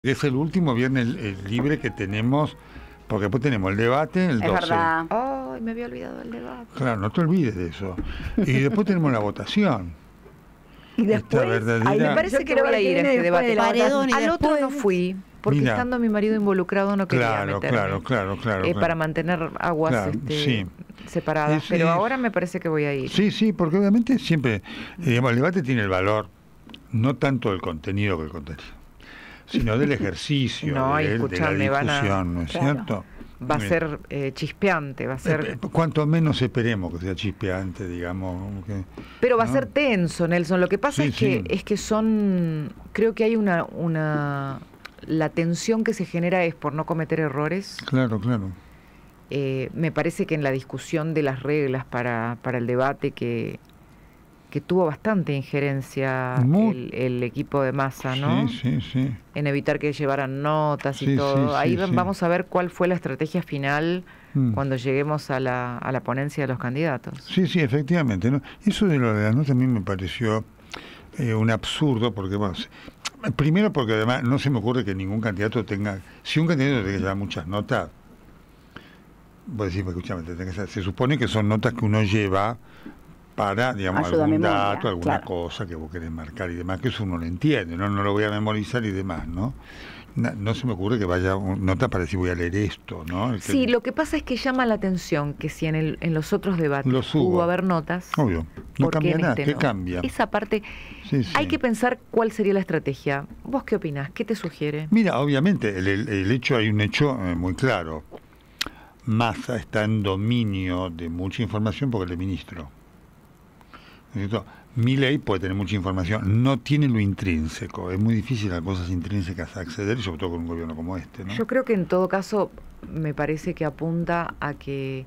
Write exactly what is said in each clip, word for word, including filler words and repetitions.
Es el último viernes eh, libre que tenemos, porque después tenemos el debate, el Es doce. verdad. Ay, me había olvidado del debate. Claro, no te olvides de eso. Y después tenemos la votación. Y Esta después, verdadera- Ay, me Yo parece que creo no voy a que ir a viene este después debate. de la Paredón y Al otro después- no fui, porque Mira. estando mi marido involucrado no quería Claro, meterme. claro, claro, claro, Eh, claro. Para mantener aguas Claro, este, sí. separadas. Es- Pero es- ahora me parece que voy a ir. Sí, sí, porque obviamente siempre, eh, digamos, el debate tiene el valor, no tanto del contenido que el contenido, sino del ejercicio, No, de, de la escuchame, van a- discusión, ¿no es Claro. cierto? Va a Eh, ser eh, chispeante, va a eh, ser... eh, Cuanto menos esperemos que sea chispeante, digamos. como que- Pero va a ¿no? ser tenso, Nelson. Lo que pasa Sí, es que sí. es que son... Creo que hay una, una... La tensión que se genera es por no cometer errores. Claro, claro. Eh, me parece que en la discusión de las reglas para, para el debate que, que tuvo bastante injerencia Mu- el, el equipo de Massa, ¿no? Sí, sí, sí. En evitar que llevaran notas Sí, y todo. sí, Ahí sí, sí. vamos a ver cuál fue la estrategia final Mm. cuando lleguemos a la, a la ponencia de los candidatos. Sí, sí, efectivamente, ¿no? Eso de lo de las notas a mí me pareció eh, un absurdo, porque, bueno, se- primero porque además no se me ocurre que ningún candidato tenga, si un candidato tiene que llevar muchas notas, vos decís, pues, escúchame, te tenés que hacer- se supone que son notas que uno lleva para, digamos, Ayuda a algún memoria, dato, alguna claro. cosa que vos querés marcar y demás, que eso uno lo entiende, ¿no? No lo voy a memorizar y demás, ¿no? Na- No se me ocurre que vaya un- nota para decir voy a leer esto, ¿no? El que- Sí, lo que pasa es que llama la atención que si en, el, en los otros debates Los hubo. pudo haber notas, Obvio, no ¿por qué cambia en nada, este ¿qué no? cambia? Esa parte, Sí, sí. hay que pensar cuál sería la estrategia. ¿Vos qué opinás? ¿Qué te sugiere? Mira, obviamente, el, el- el hecho, hay un hecho eh, muy claro. Massa está en dominio de mucha información porque él es ministro. ¿No es cierto? Milei puede tener mucha información, no tiene lo intrínseco. Es muy difícil a cosas intrínsecas acceder, y sobre todo con un gobierno como este, ¿no? Yo creo que en todo caso me parece que apunta a que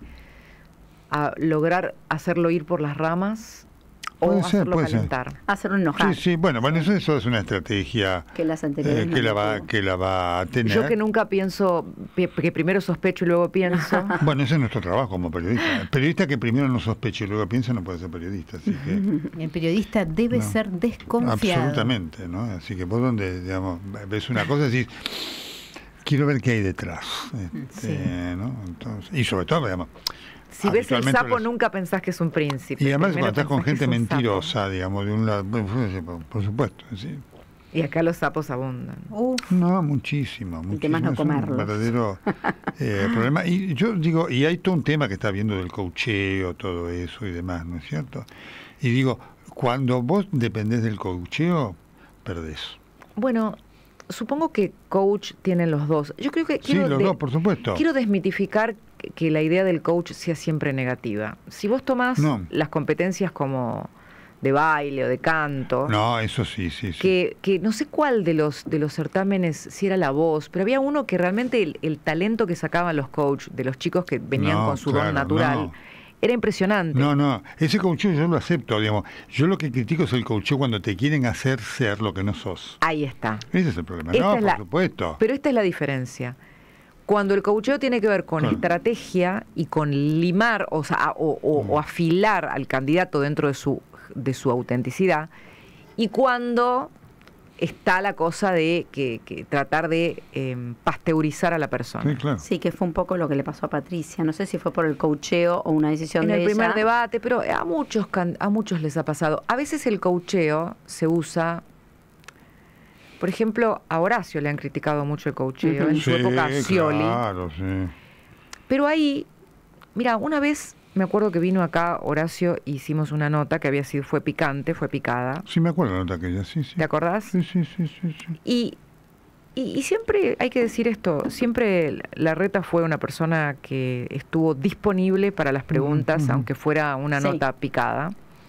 a lograr hacerlo ir por las ramas o Puede ser, hacerlo puede ser. calentar. hacerlo enojar, Sí, sí, bueno, bueno, eso, eso es una estrategia que las eh, anteriores que, no la lo va, tuvo. que la va a tener. Yo que nunca pienso, pi- que primero sospecho y luego pienso. Bueno, ese es nuestro trabajo como periodista. El periodista que primero no sospeche y luego piensa no puede ser periodista, así que... El periodista debe No. ser desconfiado. Absolutamente, ¿no? Así que vos donde, digamos, ves una cosa y decís, quiero ver qué hay detrás. Este, Sí. ¿no? Entonces, y sobre todo, digamos... Si ves el habitualmente sapo los- nunca pensás que es un príncipe. Y además Primero cuando estás con pensás que gente es un sapo. mentirosa, digamos, de un lado, bueno, por, por supuesto, sí. Y acá los sapos abundan. Uf, No, muchísimo, muchísimo. tema es no un comerlos. verdadero eh, problema. Y yo digo, y hay todo un tema que está viendo del coacheo, todo eso y demás, ¿no es cierto? Y digo, cuando vos dependés del coacheo, perdés. Bueno, supongo que coach tienen los dos. Yo creo que Sí, quiero, los de- dos, por supuesto. quiero desmitificar que, que la idea del coach sea siempre negativa. Si vos tomás No. las competencias como de baile o de canto, No, eso sí, sí, sí. que, que no sé cuál de los de los certámenes, si era la voz, pero había uno que realmente el, el talento que sacaban los coach de los chicos que venían No, con su claro, don natural no. era impresionante. No, no, ese coacheo yo lo acepto, digamos. Yo lo que critico es el coacheo cuando te quieren hacer ser lo que no sos. Ahí está. Ese es el problema. Esta no, es por la- supuesto. Pero esta es la diferencia. Cuando el coacheo tiene que ver con Claro. estrategia y con limar, o sea, o, o- Mm. o afilar al candidato dentro de su, de su autenticidad, y cuando está la cosa de que, que tratar de eh, pasteurizar a la persona. Sí, claro. Sí, que fue un poco lo que le pasó a Patricia. No sé si fue por el coacheo o una decisión En de el primer ella. debate, pero a muchos can- a muchos les ha pasado. A veces el coacheo se usa, por ejemplo, a Horacio le han criticado mucho el coacheo, Ujú. en su Sí, época Scioli. claro, sí. Pero ahí, mira, una vez me acuerdo que vino acá Horacio, hicimos una nota que había sido, fue picante, fue picada. Sí, me acuerdo la nota aquella, sí, sí. ¿Te acordás? Sí, sí, sí, sí, sí. Y, y, y siempre hay que decir esto, siempre Larreta fue una persona que estuvo disponible para las preguntas, Ujú. aunque fuera una Sí. nota picada.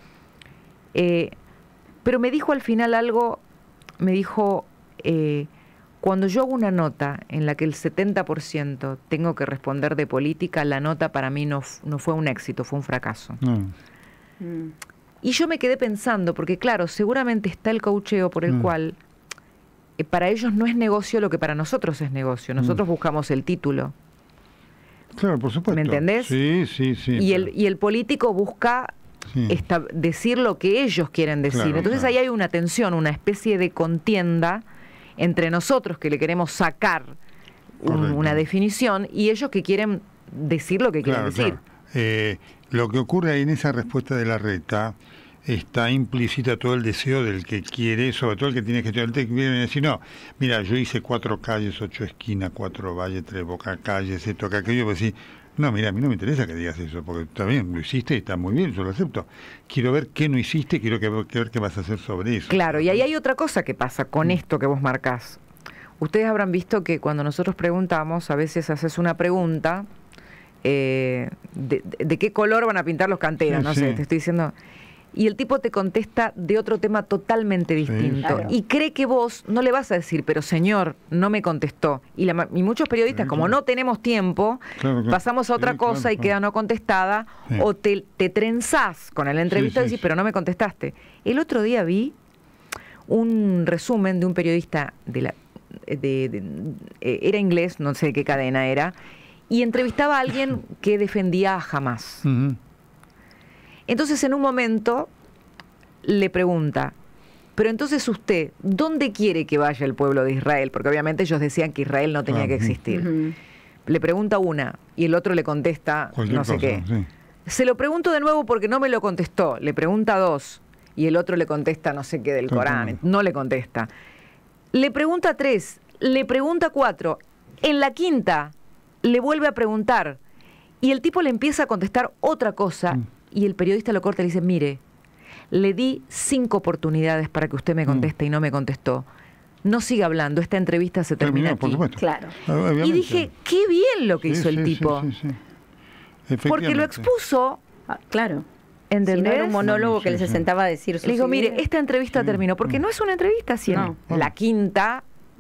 Eh, pero me dijo al final algo, me dijo, eh, cuando yo hago una nota en la que el setenta por ciento tengo que responder de política, la nota para mí no, f- no fue un éxito, fue un fracaso. No. Mm. Y yo me quedé pensando, porque claro, seguramente está el coacheo por el Mm. cual eh, para ellos no es negocio lo que para nosotros es negocio. Nosotros Mm. buscamos el título. Claro, por supuesto. ¿Me entendés? Sí, sí, sí. y, el, pero- y el político busca sí. esta- decir lo que ellos quieren decir. Claro, Entonces claro. ahí hay una tensión, una especie de contienda entre nosotros que le queremos sacar un, una definición y ellos que quieren decir lo que quieren Claro, decir. claro. Eh, lo que ocurre ahí en esa respuesta de Larreta está implícita todo el deseo del que quiere, sobre todo el que tiene que estudiar, el que viene a decir, no, mira, yo hice cuatro calles, ocho esquinas, cuatro valles, tres boca calles, esto, que aquello, pues sí, no, mira, a mí no me interesa que digas eso, porque está bien, lo hiciste y está muy bien, yo lo acepto. Quiero ver qué no hiciste, quiero que, que ver qué vas a hacer sobre eso. Claro, y ahí hay otra cosa que pasa con esto que vos marcás. Ustedes habrán visto que cuando nosotros preguntamos, a veces haces una pregunta, eh, de, de, de qué color van a pintar los canteros, Sí, no sí. sé, te estoy diciendo... Y el tipo te contesta de otro tema totalmente distinto. Claro. Y cree que vos no le vas a decir, pero señor, no me contestó. Y, la, ma- y muchos periodistas, Sí, como claro. no tenemos tiempo, Claro, claro. pasamos a otra Sí, cosa claro, y queda claro. no contestada, Sí. o te, te trenzás con el entrevistado Sí, y sí, decís, sí. pero no me contestaste. El otro día vi un resumen de un periodista, de la, de, de- eh, era inglés, no sé de qué cadena era, y entrevistaba a alguien que defendía a Hamás. Ujú. Entonces, en un momento, le pregunta, pero entonces usted, ¿dónde quiere que vaya el pueblo de Israel? Porque obviamente ellos decían que Israel no tenía Ah, que ujú. existir. Ujú. Le pregunta una y el otro le contesta Cualquier no sé cosa, qué. sí. Se lo pregunto de nuevo porque no me lo contestó. Le pregunta dos y el otro le contesta no sé qué del Corán. Totalmente. No le contesta. Le pregunta tres, le pregunta cuatro. En la quinta le vuelve a preguntar y el tipo le empieza a contestar otra cosa Mm. y el periodista lo corta y le dice, mire, le di cinco oportunidades para que usted me conteste y no me contestó. No siga hablando, esta entrevista se termina Terminó, por aquí. supuesto. Claro. Ah, obviamente. Y dije, qué bien lo que Sí, hizo sí, el sí, tipo. sí, sí. Porque lo Efectivamente. expuso, Ah, claro. Si ¿entendés? no era un monólogo que Sí, él se sí. sentaba a decir sus Le digo, mire, ideas. esta entrevista Sí. terminó, porque Mm. no es una entrevista siempre. No. La quinta,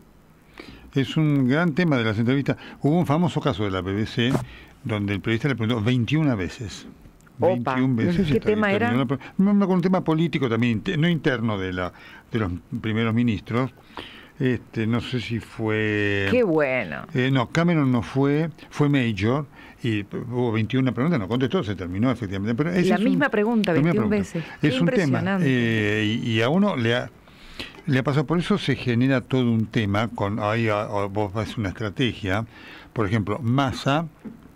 Es un gran tema de las entrevistas. Hubo un famoso caso de la B B C donde el periodista le preguntó veintiuna veces. Opa. veintiuna veces. ¿Qué y tema terminó era? la pre- No, no, con un tema político también, inter- no interno de la de los primeros ministros. Este, no sé si fue... qué bueno. Eh, no, Cameron no fue, fue Major, y hubo veintiuna preguntas, no contestó, se terminó efectivamente. Pero ese La es un- misma pregunta, la misma veintiuna pregunta. veces. Qué Es un tema, impresionante. eh, y, y a uno le ha, le ha pasado, por eso se genera todo un tema, con ahí a- a- vos vas una estrategia, por ejemplo, Massa,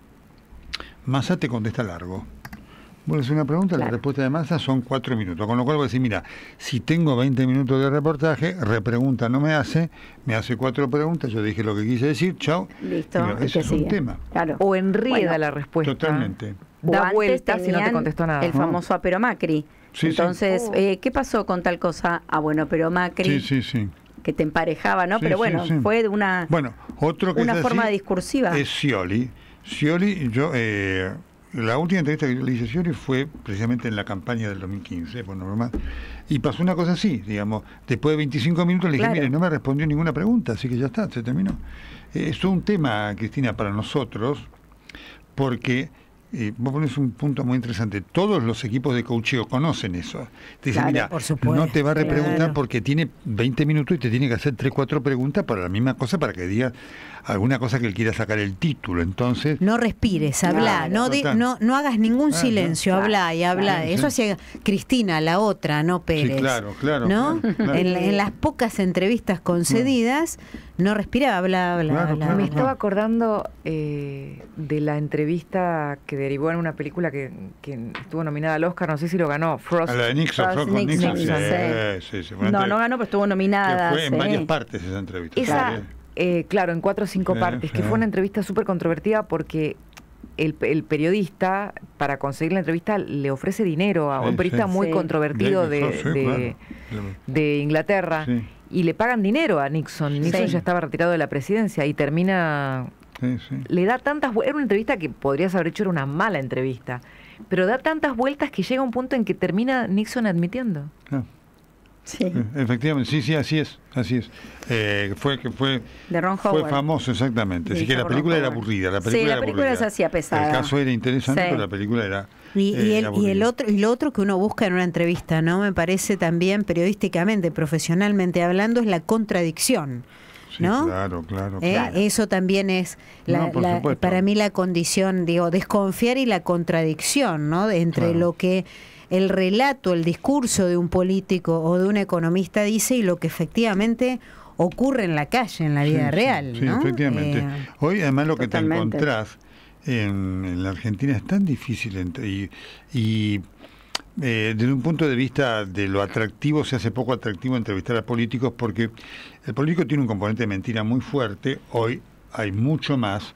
Massa te contesta largo. Vos haces una pregunta, la Claro. respuesta de Massa son cuatro minutos, con lo cual vos decís, mira, si tengo veinte minutos de reportaje, repregunta no me hace, me hace cuatro preguntas, yo dije lo que quise decir, chao. Listo. Digo, el ese que es un sigue. tema. Claro. O enrieda Bueno, la respuesta. Totalmente. O Da antes vueltas y no te tenían contestó nada. El famoso "Ah, pero Macri. Sí, sí. Entonces, Oh. eh, ¿qué pasó con tal cosa? Ah, bueno, pero Macri, Sí, sí, sí. que te emparejaba, ¿no? Sí, pero sí, bueno, sí. fue de una... Bueno, otro que Una es forma así discursiva. es Scioli. Scioli, yo, eh, la última entrevista que yo le hice a Scioli fue precisamente en la campaña del dos mil quince, por normal, y pasó una cosa así, digamos, después de veinticinco minutos le dije, Claro. mire, no me respondió ninguna pregunta, así que ya está, se terminó. Eh, es un tema, Cristina, para nosotros, porque eh, vos pones un punto muy interesante. Todos los equipos de coacheo conocen eso. Te dicen, Claro, mira, por supuesto, no te va a repreguntar claro. porque tiene veinte minutos y te tiene que hacer tres, cuatro preguntas para la misma cosa, para que diga alguna cosa que él quiera sacar el título. Entonces, No respires, habla, Claro. no, de- Total. no no hagas ningún Ah, silencio, claro. habla y habla. Claro, Eso sí. hacía Cristina, la otra, no Pérez. sí, claro, claro. ¿No? claro, claro. En, en las pocas entrevistas concedidas, no respiraba, habla, habla, Claro, habla, claro, Me habla. estaba acordando eh, de la entrevista que derivó en una película que, que estuvo nominada al Oscar, no sé si lo ganó, Frost. A la de Nixon, Frost fue con Nixon. Nixon, sí, sí. sí, sí, fue una No, no entrevista ganó, pero estuvo nominada. que fue en sí. varias partes esa entrevista. Esa, Sí. eh, claro, en cuatro o cinco Sí, partes, que sí. fue una entrevista súper controvertida porque el, el periodista, para conseguir la entrevista, le ofrece dinero a Sí, un periodista sí. muy Sí. controvertido de, David Frost, sí, de- claro. de Inglaterra. Sí. Y le pagan dinero a Nixon. Nixon Sí. ya estaba retirado de la presidencia y termina... Sí, sí. Le da tantas... vu- Era una entrevista que podrías haber hecho, era una mala entrevista. Pero da tantas vueltas que llega un punto en que termina Nixon admitiendo. Ah, Sí. eh, efectivamente, sí, sí, así es, así es. Eh, fue que fue De Ron fue Howard. famoso, exactamente. Así Sí, que la Ron película era Howard. aburrida. La Sí, película la era película aburrida. se hacía pesada. El caso era interesante, Sí. pero la película era. Y, y eh, el, y aburrida. el otro y lo otro que uno busca en una entrevista, ¿no? Me parece también periodísticamente, profesionalmente hablando, es la contradicción. Sí, ¿no? claro, claro. ¿Eh? claro. Eso también es la- No, por la- supuesto. para mí la condición, digo, desconfiar y la contradicción, ¿no? De- entre Claro. lo que el relato, el discurso de un político o de un economista dice y lo que efectivamente ocurre en la calle, en la vida sí, real. Sí, ¿no? efectivamente. Eh, Hoy además lo que totalmente. te encontrás en, en la Argentina es tan difícil entre- y, y eh, desde un punto de vista de lo atractivo, se hace poco atractivo entrevistar a políticos porque el político tiene un componente de mentira muy fuerte, hoy hay mucho más.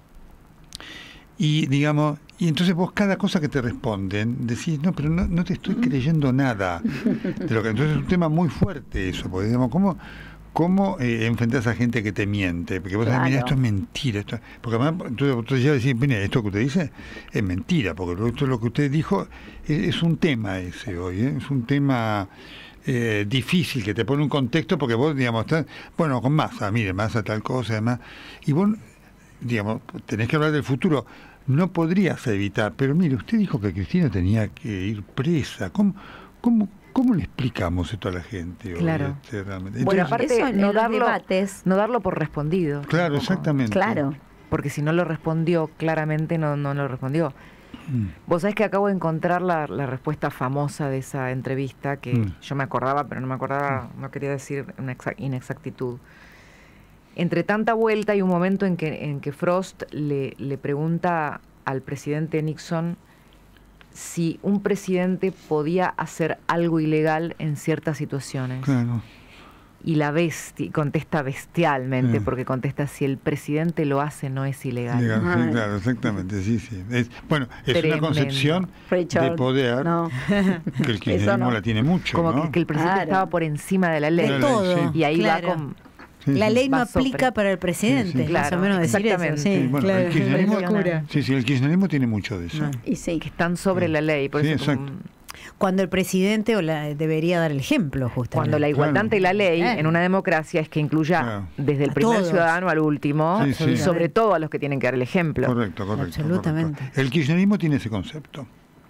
Y digamos, y entonces vos cada cosa que te responden decís, no, pero no, no te estoy creyendo nada. De lo que, entonces es un tema muy fuerte eso, porque digamos, ¿cómo, cómo eh, enfrentás a gente que te miente? Porque vos decís, mira, Claro. esto es mentira. Esto, porque además, entonces vos ya decís, mira, esto que usted dice es mentira, porque lo, esto, lo que usted dijo es, es un tema ese hoy, ¿eh? Es un tema eh, difícil que te pone un contexto, porque vos, digamos, estás, bueno, con masa, mire, masa tal cosa, además, y vos, digamos, tenés que hablar del futuro. No podrías evitar, pero mire, usted dijo que Cristina tenía que ir presa. ¿Cómo, cómo, cómo le explicamos esto a la gente hoy, Claro. este, realmente? Bueno, Entonces, aparte, eso en no los darlo, debates. no darlo por respondido. claro, tampoco. exactamente. Claro. Porque si no lo respondió claramente, no, no lo respondió. Mm. Vos sabés que acabo de encontrar la, la respuesta famosa de esa entrevista, que Mm. yo me acordaba, pero no me acordaba, no quería decir una exa- inexactitud. Entre tanta vuelta hay un momento en que, en que Frost le, le pregunta al presidente Nixon si un presidente podía hacer algo ilegal en ciertas situaciones. Claro. Y la besti contesta bestialmente, Sí. porque contesta, si el presidente lo hace, no es ilegal. Legal, sí, Ay. claro, exactamente, sí, sí. Es, bueno, es Tremendo. una concepción Richard, de poder no. que el kirchnerismo no. la tiene mucho, Como ¿no? que, que el presidente Claro. estaba por encima de la ley. De La ley, todo. sí. Y ahí claro. va con... Sí, La sí. ley no Va sobre. aplica para el presidente, Sí, sí. más Claro, o menos decir eso. exactamente. Sí, Sí, bueno, claro, el kirchnerismo- es locura. Sí, sí, el kirchnerismo tiene mucho de eso. Ah. Y sí. que están sobre Sí. la ley. Por Sí, eso como- exacto. Cuando el presidente o la, debería dar el ejemplo, justamente. cuando la igualdad ante la ley Claro. en una democracia es que incluya Claro. desde el A primer todos. ciudadano al último, Sí, sí. y sobre todo a los que tienen que dar el ejemplo. Correcto, correcto. Absolutamente. correcto. El kirchnerismo tiene ese concepto.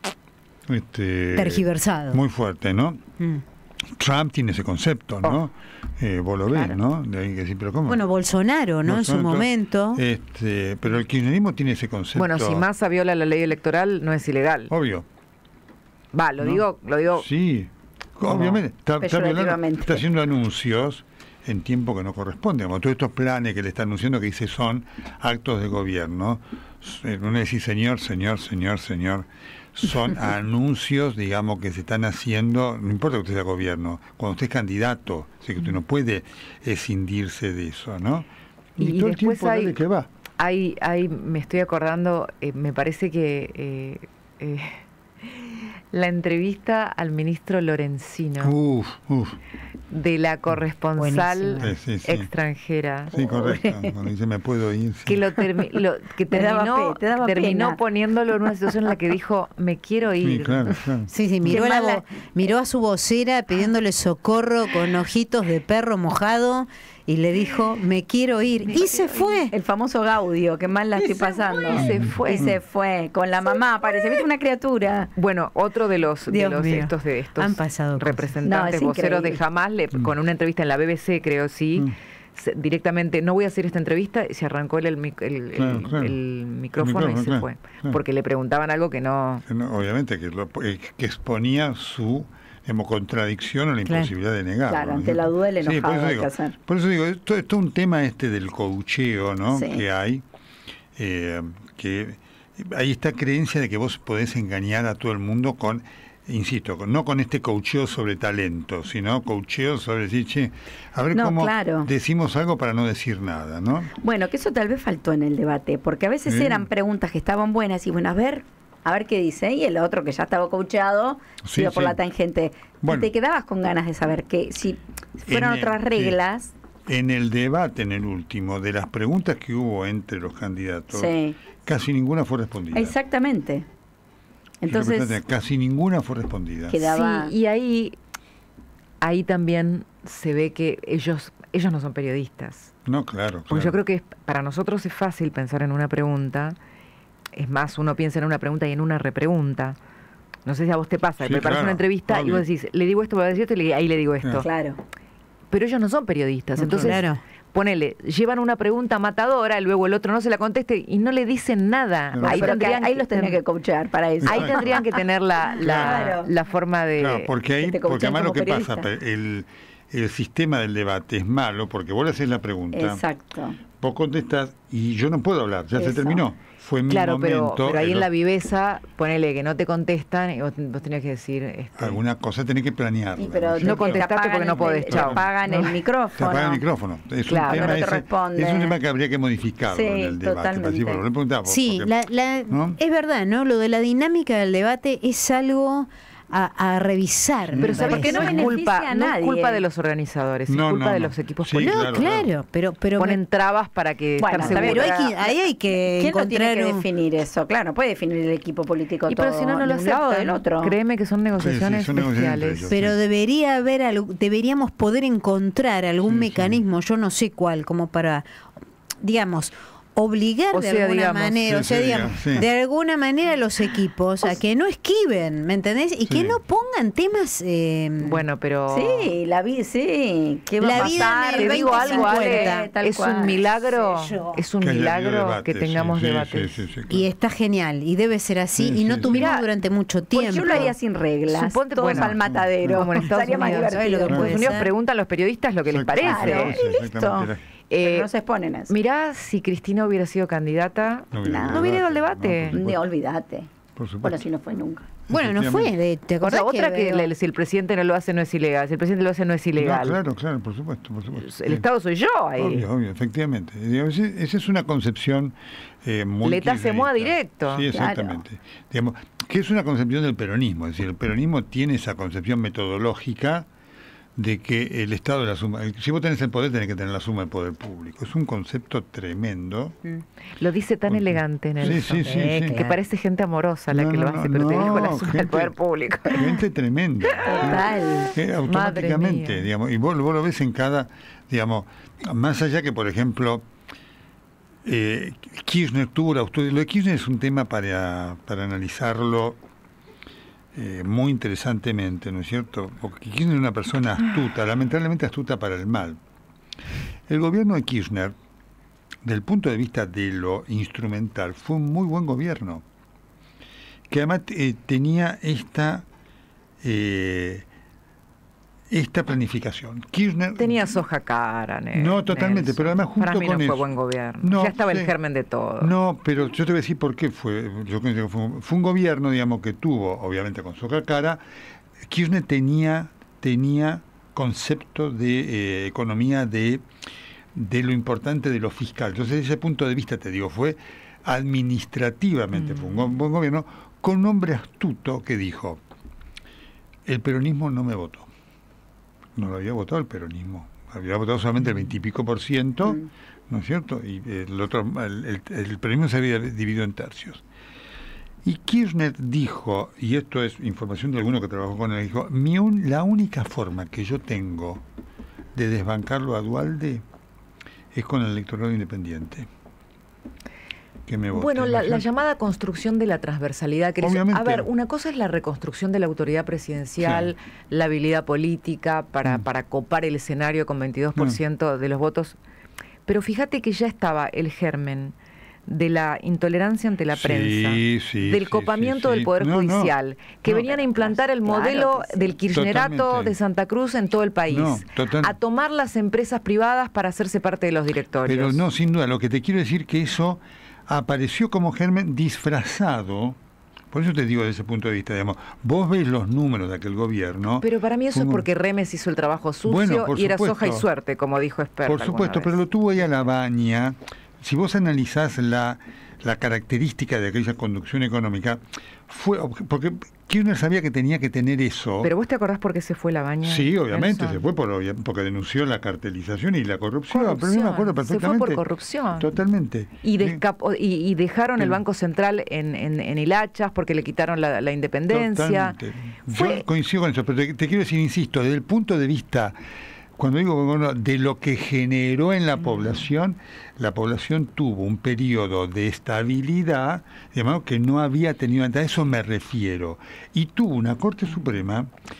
Este, Tergiversado. Muy fuerte, ¿no? Mm. Trump tiene ese concepto, ¿no? Eh, vos lo ves, Claro. ¿no? De ahí que decir, pero ¿cómo? Bueno, Bolsonaro, ¿no? En su Bolsonaro, momento. Este, pero el kirchnerismo tiene ese concepto. Bueno, si Massa viola la ley electoral, no es ilegal. Obvio. Va, lo ¿no? digo, lo digo. Sí, obviamente. Está, está violando- Peyorativamente. está haciendo anuncios en tiempo que no corresponde. Como todos estos planes que le está anunciando que dice son actos de gobierno. Eh, No es decir señor, señor, señor, señor. Son anuncios, digamos, que se están haciendo, no importa que usted sea gobierno, cuando usted es candidato, así que usted no puede escindirse de eso, ¿no? Y todo el después tiempo dale hay- que va. Hay, hay, me estoy acordando, eh, me parece que eh, eh, la entrevista al ministro Lorenzino Uf, uf. de la corresponsal Buenísimo. Sí, sí, sí. extranjera. Sí, correcto. Cuando dice me puedo ir. sí. Que lo, termi- lo- que Te daba terminó, pe- te daba terminó pena. poniéndolo en una situación en la que dijo, me quiero ir. Sí, claro, claro. Sí, sí, miró, Qué a la mala- vo- miró a su vocera pidiéndole socorro con ojitos de perro mojado y le dijo, me quiero ir. Y se fue. El famoso Gaudio, que mal la estoy pasando. Y se fue. Y se fue. Con la mamá, parece. ¿Viste una criatura? Bueno, otro de los, de Dios los mío. estos de estos Han pasado cosas. representantes No, es voceros de increíble. Hamas, le- con una entrevista en la B B C, creo, sí, Mm. se- directamente, no voy a hacer esta entrevista, y se arrancó el, el, mic- el- Claro, el- claro. el micrófono El micrófono, y se claro, fue. claro. Porque le preguntaban algo que no... Que no, obviamente que, lo- eh, que exponía su digamos, contradicción o la Claro. imposibilidad de negarlo. Claro, ¿no? ante la duda, el Sí, por enojado eso hay digo, que hacer. por eso digo, esto, esto es un tema este del coacheo, ¿no? Sí. Que hay, eh, que hay esta creencia de que vos podés engañar a todo el mundo con, insisto, con- no con este coacheo sobre talento, sino coacheo sobre decir, che, a ver No, cómo claro. decimos algo para no decir nada, ¿no? Bueno, que eso tal vez faltó en el debate, porque a veces Sí. eran preguntas que estaban buenas y bueno, a ver, a ver qué dice, y el otro que ya estaba coachado, Sí, iba por sí. la tangente. Bueno. Y te quedabas con ganas de saber que si fueran En el- otras sí. reglas, En el debate, en el último, de las preguntas que hubo entre los candidatos, sí, casi ninguna fue respondida. exactamente. Entonces, Entonces, casi ninguna fue respondida. quedaba... Sí, y ahí, ahí también se ve que ellos, ellos no son periodistas. No, claro. Porque claro. yo creo que es- para nosotros es fácil pensar en una pregunta. Es más, uno piensa en una pregunta y en una repregunta. No sé si a vos te pasa, Sí, preparas claro, una entrevista y obvio. vos decís, le digo esto, voy a decir esto, y le- ahí le digo esto. Claro. Pero ellos no son periodistas, No, entonces, claro. ponele, llevan una pregunta matadora, luego el otro no se la conteste y no le dicen nada. Claro. Ahí, Pero que tendrían ahí los tenés que coachar para eso. ahí Exacto. tendrían que tener la, la, Claro. la forma de... Claro, porque ahí, que te porque coachean además lo como que pasa, periodista. pe- el, el sistema del debate es malo, porque vos le haces la pregunta, Exacto. vos contestás y yo no puedo hablar, ya Eso. se terminó. Fue mi Claro, pero, momento. pero ahí el en la otro- viveza, ponele que no te contestan y vos, vos tenés que decir... Este, Alguna cosa tenés que planearla. Y pero ¿no es te- No cierto? contestaste te apagan porque no el- podés, te chao. apagan el Te micrófono. apaga el micrófono. Es Claro. un tema No te ese- responde. es un tema que habría que modificarlo Sí, en el debate. totalmente. Así, bueno, le preguntaba, Sí, porque- la, la- ¿no? es verdad, ¿no? Lo de la dinámica del debate es algo a, a revisar. me Pero ¿sabes por qué no parece. es beneficia culpa, a no es nadie. culpa de los organizadores, es No, culpa no, de no. los equipos Sí, políticos. No, claro, claro, pero pero Ponen trabas para que Bueno, estar está bien, seguro. pero hay que, ahí hay que ¿Quién lo tiene encontrar que un- definir eso? Claro, no puede definir el equipo político Y todo pero si no, no lo de un lado o aceptan. del otro. Créeme que son negociaciones Sí, sí, son negociaciones entre bestiales. ellos. Pero Sí. debería haber algo- deberíamos poder encontrar algún Sí, sí. mecanismo, yo no sé cuál, como para, digamos, obligar O de sea, alguna digamos, manera, sí, o sea, sí, digamos, diga, sí. de alguna manera a los equipos a que no esquiven, ¿me entendés? Y que Sí. no pongan temas. eh, Bueno, pero... Sí, la vida, sí. ¿Qué va La a vida pasar? en el Te digo algo, veinte Ale, Tal es cual. un milagro, sé yo. es un Que haya habido milagro debate, que tengamos sí, sí, debates. sí, sí, sí, Y claro. está genial, y debe ser así, Sí, y no sí, tuvimos sí. durante mucho Pues tiempo. yo lo haría sin reglas. Suponte, todos bueno, al matadero. como en Estados Estaría más Unidos. ¿Sabes lo que divertido. En puede Estados Unidos ser? preguntan a los periodistas lo que les parece. Claro, Sí, y exactamente. listo. Eh, Pero no se exponen a eso. Mirá, si Cristina hubiera sido candidata, No hubiera No. habido no hubiera ido al debate. no, por Ni supuesto. olvídate. Por supuesto. Bueno, si no fue nunca. Bueno, no fue, de- ¿te o acordás sea, otra que, veo- le- si el presidente no lo hace no es ilegal, si el presidente lo hace no es ilegal. No, claro, claro, por supuesto, por supuesto. El Sí. Estado soy yo ahí. Obvio, obvio, efectivamente. Digamos, ese- esa es una concepción eh, muy... L'État se kirchnerista. mueve directo. Sí, exactamente. Digamos, que es una concepción del peronismo. Es decir, el peronismo tiene esa concepción metodológica de que el Estado es la suma... Si vos tenés el poder, tenés que tener la suma del poder público. Es un concepto tremendo. Lo dice tan Porque- elegante, Nelson. Sí, sí, sí, Eh, sí. Que claro. parece gente amorosa la No, que no, lo hace, no, pero te no, dijo la suma del gente- poder público. Gente tremenda. Total. Eh, automáticamente, Madre mía. digamos, y vos, vos lo ves en cada, digamos, más allá que, por ejemplo, eh, Kirchner tuvo la autor- lo de Kirchner es un tema para, para analizarlo eh, muy interesantemente, ¿no es cierto? Porque Kirchner es una persona astuta, lamentablemente astuta para el mal. El gobierno de Kirchner, del punto de vista de lo instrumental, fue un muy buen gobierno, que además eh, tenía esta eh, esta planificación. Kirchner Tenía soja cara, Nelson. No, totalmente, pero además junto Para mí con no fue eso- buen gobierno. No, ya estaba sí. el germen de todo. No, pero yo te voy a decir por qué fue. Yo creo que fue, un- fue un gobierno, digamos, que tuvo, obviamente con soja cara. Kirchner tenía, tenía concepto de eh, economía de, de lo importante de lo fiscal. Entonces, desde ese punto de vista, te digo, fue administrativamente, Mm. fue un go- buen gobierno, con un hombre astuto que dijo, el peronismo no me votó. No lo había votado el peronismo. Había votado solamente el veintipico por ciento, Mm. ¿no es cierto? Y el otro, el, el, el peronismo se había dividido en tercios. Y Kirchner dijo, y esto es información de alguno que trabajó con él, dijo, Mi un- la única forma que yo tengo de desbancarlo a Duhalde es con el electorado independiente. Que me vote, Bueno, ¿no la, es la cierto? llamada construcción de la transversalidad. que es- Obviamente. A ver, una cosa es la reconstrucción de la autoridad presidencial, la habilidad política para, Mm. para copar el escenario con veintidós por ciento de los votos. Pero fíjate que ya estaba el germen de la intolerancia ante la Sí, prensa, sí, del sí, copamiento sí, del sí. Poder No, no. Judicial, que No. venían a implantar el Claro modelo que sí. del kirchnerato Totalmente. de Santa Cruz en todo el país, No, total- a tomar las empresas privadas para hacerse parte de los directorios. Pero no, sin duda, lo que te quiero decir que eso apareció como germen disfrazado. Por eso te digo desde ese punto de vista, digamos, vos ves los números de aquel gobierno. Pero para mí eso es como- porque Remes hizo el trabajo sucio Bueno, por y era supuesto. soja y suerte, como dijo Expert. Por supuesto, pero lo tuvo ahí a la baña. Si vos analizás la, la característica de aquella conducción económica, fue porque Kirchner sabía que tenía que tener eso. Pero vos te acordás por qué se fue la baña. Sí, obviamente, Nelson? se fue por, obvia- porque denunció la cartelización y la corrupción. Pero yo Corrupción. me acuerdo Se fue perfectamente. por corrupción. Totalmente. Y, Sí. descapó- y, y dejaron el Sí. Banco Central en, en, en hilachas porque le quitaron la, la independencia. Totalmente. Fue- Yo coincido con eso, pero te, te quiero decir, insisto, desde el punto de vista, cuando digo bueno, de lo que generó en la Mm. población, la población tuvo un periodo de estabilidad, digamos, que no había tenido antes, a eso me refiero. Y tuvo una Corte Suprema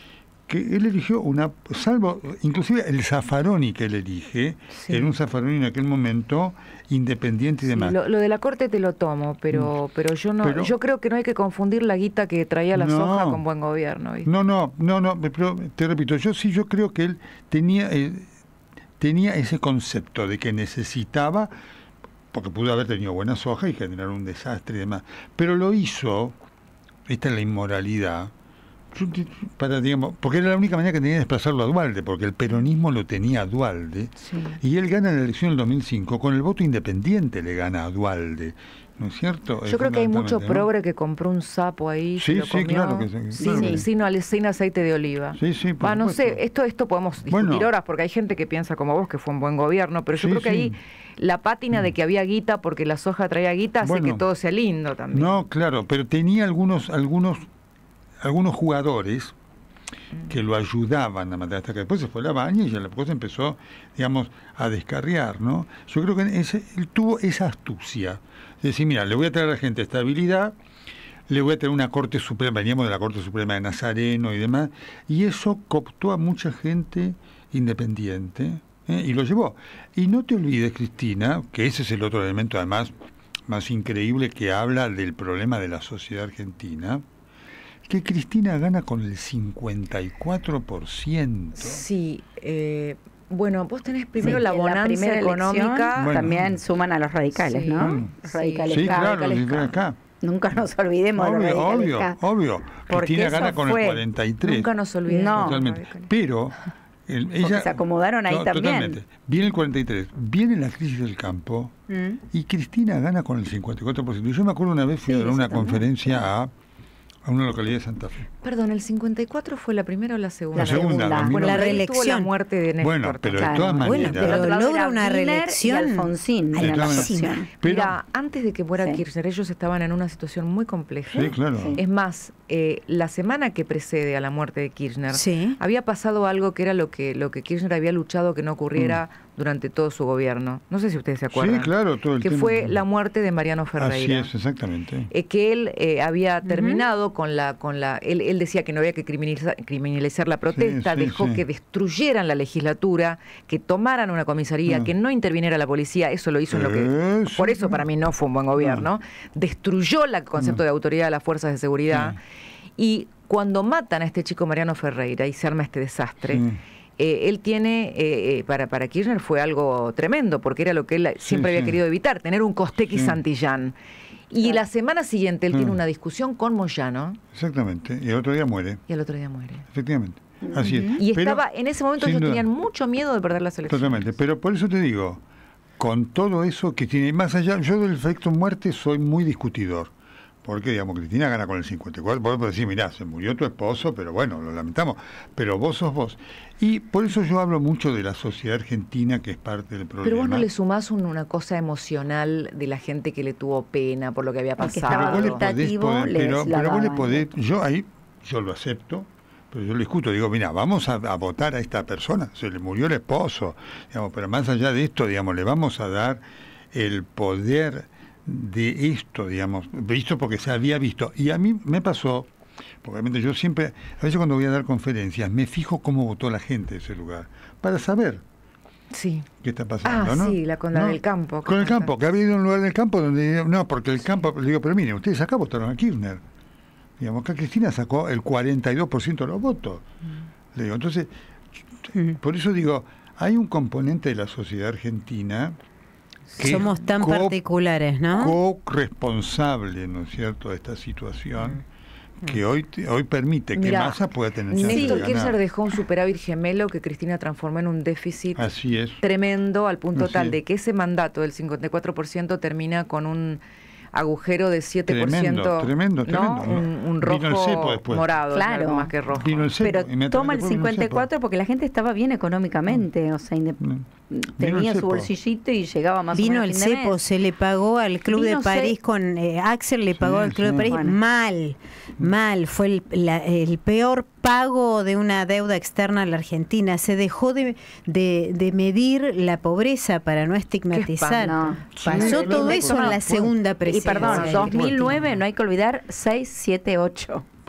que él eligió una, salvo, inclusive el Zaffaroni que él elige, Sí. era un Zaffaroni en aquel momento independiente y Sí, demás. lo, lo de la corte te lo tomo, pero Mm. pero yo no Pero- yo creo que no hay que confundir la guita que traía la No. soja con buen gobierno, ¿viste? No, no, no, no, pero te repito, yo sí, yo creo que él tenía, eh, tenía ese concepto de que necesitaba, porque pudo haber tenido buena soja y generar un desastre y demás, pero lo hizo, esta es la inmoralidad, yo te- para, digamos, porque era la única manera que tenía de desplazarlo a Duhalde, porque el peronismo lo tenía a Duhalde, Sí. y él gana la elección en el dos mil cinco, con el voto independiente le gana a Duhalde, ¿no es cierto? Yo creo que hay mucho Fundamentalmente, ¿no? progre que compró un sapo ahí, Sí, se lo sí, comió, claro que sí, sin, claro que sí. sin, ale- sin aceite de oliva. Sí, sí, por Va, no sé, supuesto. esto esto podemos discutir Bueno. horas, porque hay gente que piensa como vos que fue un buen gobierno, pero yo Sí, creo que sí. ahí la pátina de que había guita porque la soja traía guita hace Bueno. que todo sea lindo también. No, claro, pero tenía algunos, algunos, algunos jugadores que lo ayudaban a matar hasta que después se fue la baña y ya la cosa empezó, digamos, a descarriar, ¿no? Yo creo que ese, él tuvo esa astucia de decir, mira, le voy a traer a la gente estabilidad, le voy a traer una Corte Suprema, veníamos de la Corte Suprema de Nazareno y demás, y eso cooptó a mucha gente independiente, ¿eh? Y lo llevó. Y no te olvides, Cristina, que ese es el otro elemento además más increíble que habla del problema de la sociedad argentina, que Cristina gana con el cincuenta y cuatro por ciento. Sí, eh, bueno, vos tenés primero Sí, la en bonanza primera económica. elección Bueno. también suman a los radicales, Sí. ¿no? Bueno. Los radicales Sí, K, claro, radicales sí, K. acá. Nunca nos olvidemos de los Obvio, radicales obvio, K. obvio. Porque Cristina eso gana con fue- el cuarenta y tres. Nunca nos olvidemos. No. Totalmente. Pero el- Porque ella se acomodaron ahí también. Totalmente. Viene el cuarenta y tres, viene la crisis del campo Mm. y Cristina gana con el cincuenta y cuatro por ciento. Yo me acuerdo una vez fui Sí, a dar eso una también. conferencia a, a una localidad de Santa Fe. Perdón, ¿el cincuenta y cuatro fue la primera o la segunda? La segunda, segunda. la Por la mil- Ahí estuvo la reelección. muerte de Néstor. Bueno, pero de Claro. todas Bueno, maneras. pero Del otro lado logra era una Wiener reelección. y Alfonsín De en la todas maneras. asociación. Pero- Mira, antes de que muera Sí. Kirchner, ellos estaban en una situación muy compleja. Sí, claro. Sí. Es más, eh, la semana que precede a la muerte de Kirchner, Sí. había pasado algo que era lo que, lo que Kirchner había luchado que no ocurriera durante todo su gobierno. No sé si ustedes se acuerdan. Sí, claro, todo el Que tema. fue la muerte de Mariano Ferreira. Así es, exactamente. Eh, que él eh, había terminado con la con la él, él decía que no había que criminalizar, criminalizar la protesta, Sí, sí, dejó sí. que destruyeran la legislatura, que tomaran una comisaría, Ah. que no interviniera la policía, eso lo hizo en lo que Eh, por sí, eso sí. para mí no fue un buen gobierno, destruyó el concepto Ah. de autoridad de las fuerzas de seguridad y cuando matan a este chico Mariano Ferreira y se arma este desastre, Sí. eh, él tiene, eh, eh, para, para Kirchner fue algo tremendo, porque era lo que él siempre Sí, había sí. querido evitar, tener un Costequi Sí. Santillán. Y la semana siguiente él Sí. tiene una discusión con Moyano Exactamente. Y el otro día muere, y al otro día muere. efectivamente. Así es. Y Pero, estaba, en ese momento sin ellos duda, tenían mucho miedo de perder las elecciones. Totalmente. Pero por eso te digo, con todo eso que tiene, más allá, yo del efecto muerte soy muy discutidor. Porque, digamos, Cristina gana con el cincuenta y cuatro. Podemos decir, mirá, se murió tu esposo, pero bueno, lo lamentamos. Pero vos sos vos. Y por eso yo hablo mucho de la sociedad argentina, que es parte del problema. Pero vos no le sumás un- una cosa emocional de la gente que le tuvo pena por lo que había El que pasado. estaba Pero vos le podés dubitativo, poner- les pero, la pero vos le daban. podés, yo ahí, yo lo acepto, pero yo le discuto, digo, mira, vamos a, a votar a esta persona, se le murió el esposo, digamos, pero más allá de esto, digamos, le vamos a dar el poder de esto, digamos, visto porque se había visto. Y a mí me pasó, porque realmente yo siempre, a veces cuando voy a dar conferencias, me fijo cómo votó la gente de ese lugar, para saber Sí. qué está pasando, Ah, ¿no? sí, la con la ¿No? del campo. Con el campo, que había ido a un lugar del campo donde, no, porque el campo, le digo, pero miren, ustedes acá votaron a Kirchner. Digamos, acá Cristina sacó el cuarenta y dos por ciento de los votos. Le digo, entonces, por eso digo, hay un componente de la sociedad argentina que Somos es tan co- particulares, ¿no? co-responsable, ¿no es cierto?, de esta situación que hoy hoy permite que Mirá, Massa pueda tener chance Néstor de Kirchner ganar. dejó un superávit gemelo que Cristina transformó en un déficit Así es. tremendo al punto Así tal es. de que ese mandato del cincuenta y cuatro por ciento termina con un agujero de siete por ciento, Tremendo, tremendo, ¿no? tremendo. Un, un Vino el rojo cepo después. morado, Claro. algo más que rojo. Vino el cepo, Pero inmediatamente toma el después vino cincuenta y cuatro cepo. porque la gente estaba bien económicamente, o sea, inde- Mm. Vino tenía el su cepo. bolsillito y llegaba más Vino o el menos a fin de cepo, mes. se le pagó al Club Vino de París ce- con eh, Axel le pagó Sí, al Club sí. de París Bueno. mal, mal, fue el, la- el peor pago de una deuda externa a la Argentina. Se dejó de, de, de medir la pobreza para no estigmatizar. espanto. Pasó Sí, todo claro, eso en por la supuesto. segunda Y presidencia. perdón, Sí, dos mil nueve no hay que olvidar seis, siete, ocho.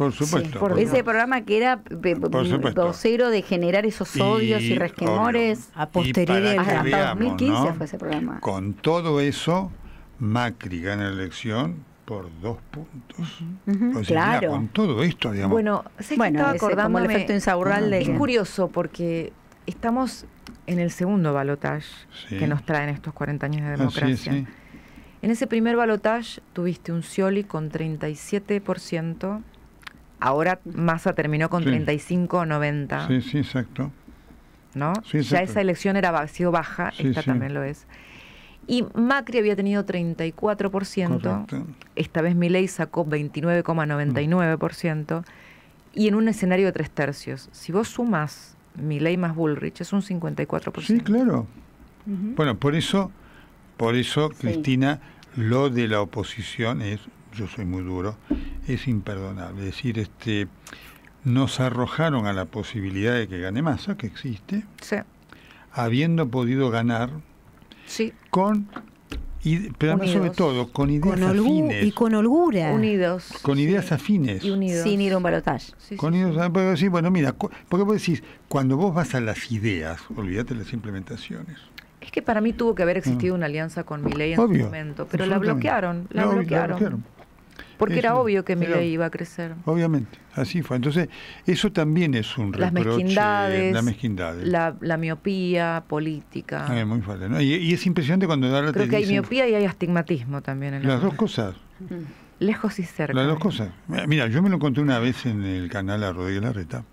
Por supuesto. Sí, por ese supuesto. programa que era eh, Por supuesto. vocero de generar esos odios y, Y, resquemores. obvio. A posteriori Y para que Hasta veamos, dos mil quince ¿no? fue ese programa. Con todo eso, Macri gana la elección por dos puntos. Ujú. O sea, mira, Claro. con todo esto, digamos. Bueno, ¿sabes qué Bueno, estaba ese, como el acordándome? efecto Insaurralde. Es que- curioso porque estamos en el segundo balotaje Sí. que nos traen estos cuarenta años de Así es, democracia. sí. En ese primer balotaje tuviste un Scioli con treinta y siete por ciento, ahora Massa terminó con Sí. treinta y cinco noventa, Sí, sí, exacto. ¿no? Sí, ya exacto. esa elección era ha sido baja, Sí, esta sí. también lo es. Y Macri había tenido treinta y cuatro por ciento, Correcto. esta vez Milei sacó veintinueve coma noventa y nueve por ciento, y en un escenario de tres tercios. Si vos sumas Milei más Bullrich, es un cincuenta y cuatro por Sí, ciento. claro. Ujú. Bueno, por eso, por eso, Sí. Cristina, lo de la oposición es, yo soy muy duro, es imperdonable. Es decir, este, nos arrojaron a la posibilidad de que gane Massa, que existe, Sí, habiendo podido ganar sí. con, y, pero además sobre Unidos. todo, con ideas Con holgu- afines. y con holgura. Unidos. Con ideas sí. afines. Y unidos. Sin ir a un balotaje. Sí, Con sí, ideas, sí. porque decir, bueno, mira, cu- porque vos decís, cuando vos vas a las ideas, olvídate las implementaciones. Es que para mí tuvo que haber existido Mm. una alianza con Milei en Obvio, su momento, pero la absolutamente. bloquearon, la No, bloquearon. Porque era Eso, obvio que era- Milei iba a crecer. Obviamente, así fue. Entonces, eso también es un Las reproche. mezquindades, La mezquindad. La, la miopía política. Ah, es muy fuerte, ¿no? y, y es impresionante cuando ahora Creo te que hay dicen miopía y hay astigmatismo también en la las dos cosas. Lejos y cerca. Las dos cosas. Mira, yo me lo encontré una vez en el canal a Rodríguez Larreta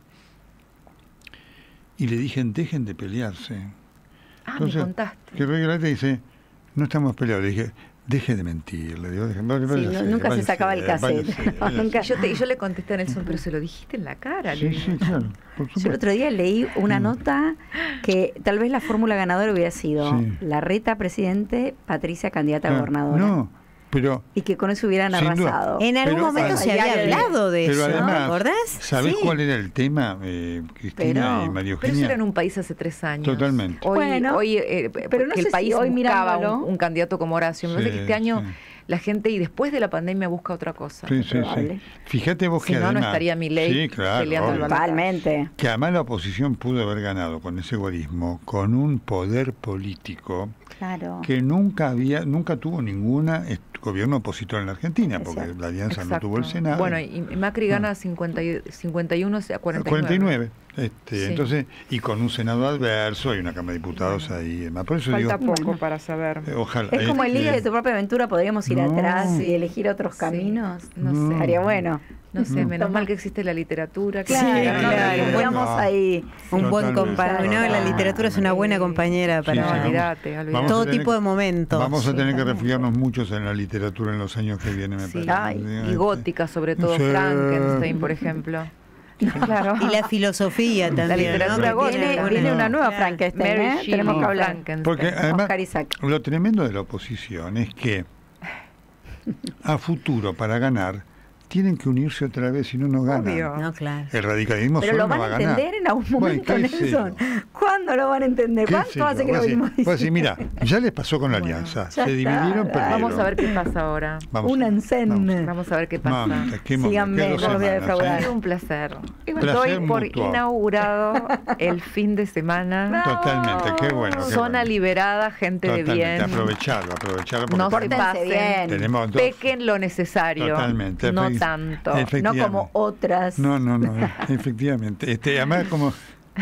y le dije, dejen de pelearse. Ah, Entonces, me contaste. Que Rodríguez Larreta dice, no estamos peleados. Le dije, deje de mentir. Le digo, "Deje- váyase, Sí, no- nunca se váyase, sacaba el cassette. váyase, No, váyase". nunca. Y yo, te- y yo le contesté a Nelson, pero se lo dijiste en la cara. le Sí, digo. sí, claro. Por Yo el supuesto. otro día leí una Mm. nota que tal vez la fórmula ganadora hubiera sido Sí. Larreta presidente, Patricia candidata a Claro. gobernadora. No, pero Y que con eso hubieran Sin duda. arrasado. En algún Pero, momento ah, se había Pero hablado de Pero eso, además, ¿no? ¿Acordás? ¿sabés Sí. cuál era el tema, eh, Cristina Pero- y María Pero eso Eugenia? era en un país hace tres años. Totalmente. Hoy, Bueno, hoy eh, pero no que sé el país si hoy buscaba mirándolo- un, un candidato como Horacio. Me Sí, parece que este año sí. la gente, y después de la pandemia, busca otra cosa. Sí, sí, sí. probable. Fíjate vos Si que no, no además... estaría Milei sí, claro, peleando el obvio. balotaje. Totalmente. Que además la oposición pudo haber ganado con ese guarismo, con un poder político Claro. que nunca había, nunca tuvo ninguna est- gobierno opositor en la Argentina, Es porque cierto. la alianza no Exacto. tuvo el Senado. Bueno, y, y Macri gana cincuenta y, cincuenta y uno a cuarenta y nueve. cuarenta y nueve. Este, Sí. Entonces, y con un Senado adverso y una Cámara de Diputados ahí. y demás. Por eso Falta digo, poco Bueno. para saber. eh, ojalá. Es como el este, líder de tu propia aventura, podríamos ir No. atrás y elegir otros caminos. No No. sé. Estaría bueno. No sé, Mm. menos Toma. mal que existe la literatura. que- Sí, Claro, claro. no, tendríamos No. ahí. Un buen Totalmente. compañero. No, la literatura es una buena compañera Sí, para sí, vamos- olvidate, olvidate. vamos a todo tener tipo que- de momentos. Vamos a Sí, tener que también. refugiarnos muchos en la literatura en los años que vienen, me Sí. parece. Ay, Y gótica, sobre todo Sí. Frankenstein, por ejemplo. Claro. Y la filosofía también. La literatura ¿no? gótica. Que Viene, tiene viene alguna- una nueva Claro. Frankenstein, Mary ¿eh? Shelley, Tenemos que hablar. Frankenstein. Porque además, Oscar Isaac. lo tremendo de la oposición es que a futuro, para ganar, tienen que unirse otra vez, si no, no ganan. Obvio. No, claro. El radicalismo Pero solo lo no van va a a ganar. entender en algún Bueno, momento, qué sé Nelson. yo. ¿Cuándo lo van a entender? ¿Qué sé ¿Cuánto hace yo? que lo Vos vimos decís- vos decís, diciendo? mira, ya les pasó con la alianza. ya Se está. dividieron, perdieron. Vamos a ver qué pasa ahora. Vamos Un a- ancén. vamos. Vamos a ver qué pasa. Mamita, qué momento, Síganme, qué dos no los voy a semanas, defraudar. ¿eh? Ha sido un placer. Placer Doy por mutuo. inaugurado el fin de semana. Totalmente, qué bueno. qué Zona bueno. liberada, gente Totalmente, de bien. aprovecharlo, aprovecharlo. porque No se Pórtense pasen. bien. tenemos dos. Pequen lo necesario. Totalmente. No Efect- tanto. efectivamente. No como otras. No, no, no, efectivamente. Este, además, como.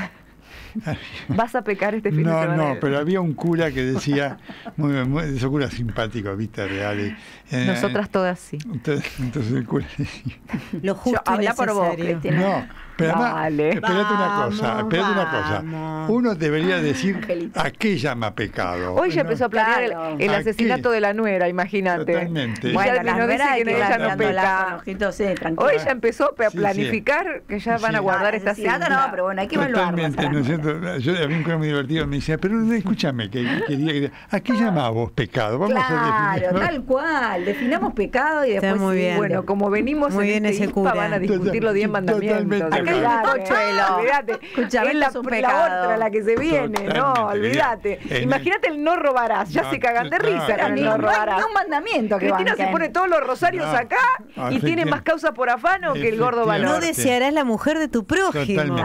¿Vas a pecar este fin de No, semana? no, pero había un cura que decía, muy, muy, esos curas simpáticos, viste, reales. Eh, Nosotras todas sí. Entonces, entonces el cura decía, Lo justo y habla por vos, necesario. Cristina. no, pero además, Dale. espérate una cosa, Vamos, espérate una cosa. vamos. Uno debería decir Angelita. a qué llama pecado. Hoy ya ¿no? empezó a planear el- Claro. el, ¿A asesinato qué? de la nuera, imagínate. Totalmente. Y Bueno, ya las no dice veras hay que que ella no planteándolas con peca. ojitos, sí, tranquilo. Hoy ya empezó a Sí, sí. planificar que ya Sí, van a sí. guardar Ah, esta asesinato cinta. no, pero bueno, hay que evaluarlas. Totalmente, a las ¿no es cierto? momento, yo había un cura muy divertido, me decía, pero escúchame, que quería que ¿a qué llamás vos pecado? Vamos claro, a definir. tal cual. Definamos pecado y Está después muy sí, bien. Bueno, como venimos Muy en bien este ese I P A, cura. van a discutir Total- los diez mandamientos. totalmente. Acá hay un Olvídate, bizcochuelo. olvídate. Escuchame, Es la, esto es un la pecado. otra la que se viene, no, Totalmente, olvídate. en- Imagínate el no robarás, ya No, se cagan de claro. risa Pero con ni el no un, no hay robarás. ni un mandamiento que Cristina se banquen. pone todos los rosarios No. acá Ah, y tiene efectivamente. más causa por afano que el gordo Efectivamente. valor. No desearás la mujer de tu prójimo. Totalmente.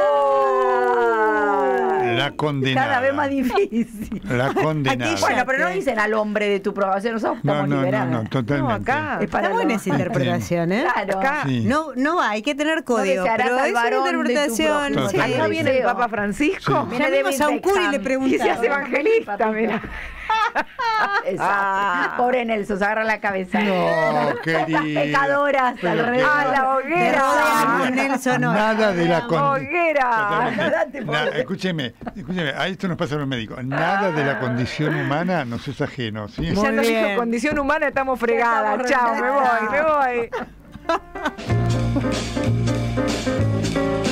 Ah, La condenada. Cada vez más difícil. La condenada. Aquella- Bueno, pero no dicen al hombre de tu probación, nosotros no, estamos no, no, liberados. no, totalmente. No, acá. Es para Está buena los- esa interpretación, ¿eh? Claro. Acá. Sí. No, no va, hay que tener código, desearás pero al es una varón de tu interpretación. prójimo. Sí. Totalmente. Acá viene el Papa Francisco. Sí. Viene de Llamemos a un cura y le Beckham. Y preguntamos. se hace evangelista, Papito. mira. Exacto. Ah. Pobre Nelson, se agarra la cabeza. No, Las querida. pecadoras Pero alrededor. Ah, la Te hoguera. rodeamos, Nelson, no. Nada de la con- Hoguera. Totalmente. Na- escúcheme, escúcheme, a esto nos pasa a los médicos. Nada de la condición humana nos es ajeno, ¿sí? Ya Muy no dijo bien. condición humana, estamos fregadas. Estamos Chao, me voy, fregadas. me voy.